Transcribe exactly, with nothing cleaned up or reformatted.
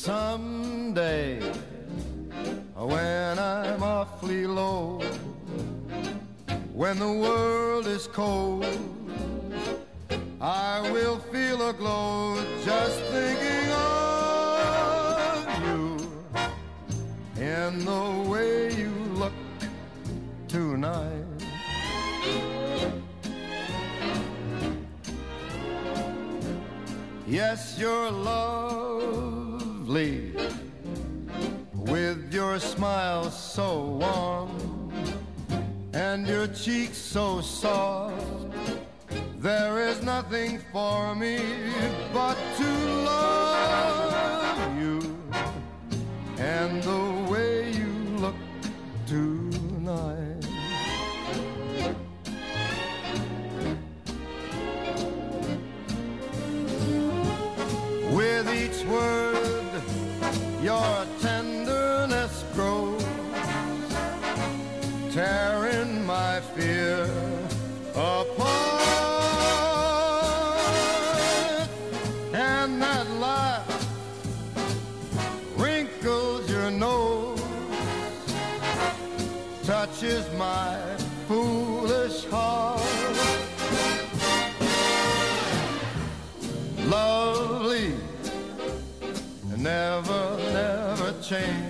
Someday, when I'm awfully low, when the world is cold, I will feel a glow just thinking of you in the way you look tonight. Yes, you're lovely, with your smile so warm and your cheeks so soft. There is nothing for me but to love you and the way you look tonight. With each word, your tenderness grows, tearing my fear apart. And that laugh wrinkles your nose, touches my foolish heart. Lovely, never, never change.